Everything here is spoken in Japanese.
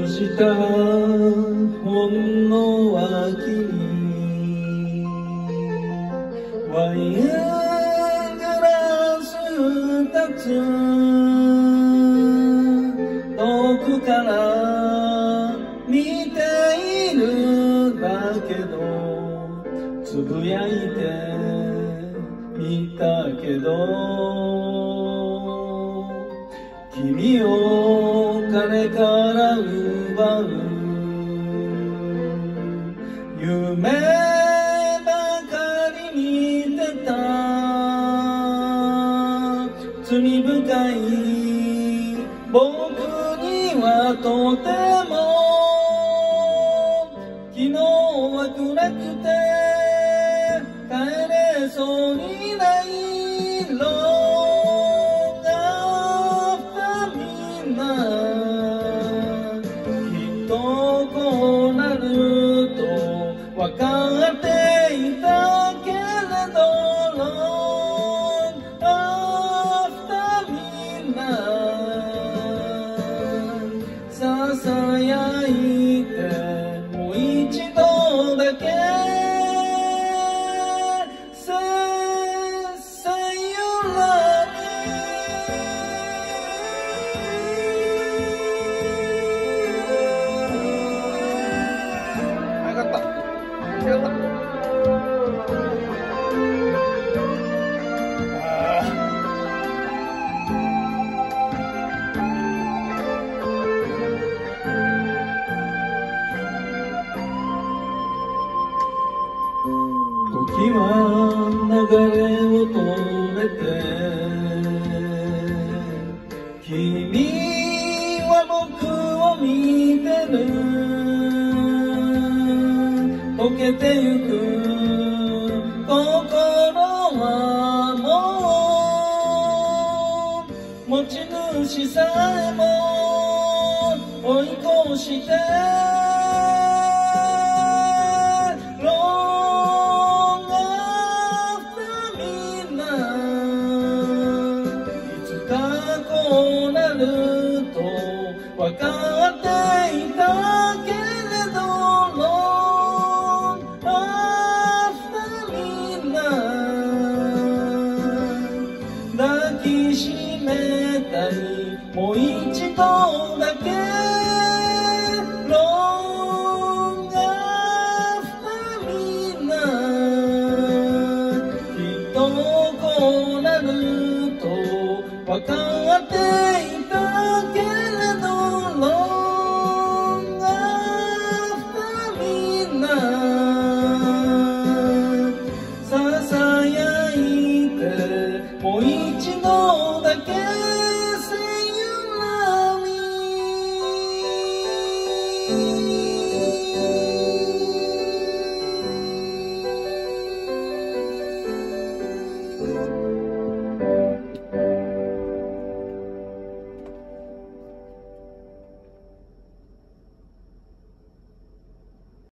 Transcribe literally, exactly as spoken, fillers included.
したほんの脇にワイングラス二つ遠くから見ているだけどつぶやいてみたけど君を彼から奪う夢ばかり見てた罪深い僕にはとても昨日は暗くて帰れそうにないの分かっていたけれどアフターミナささやいてもう一度だけささよならよかったやった時は流れを止めて君は僕を見てる溶けてゆく心はもう持ち主さえも追い越して